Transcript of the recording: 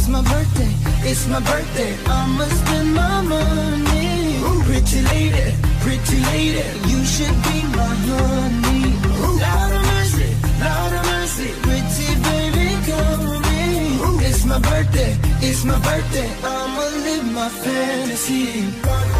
my birthday, it's my birthday. I'ma spend my money. Pretty lady, you should be my honey. Lord of mercy, pretty baby, come with me. It's my birthday, I'ma live my fantasy.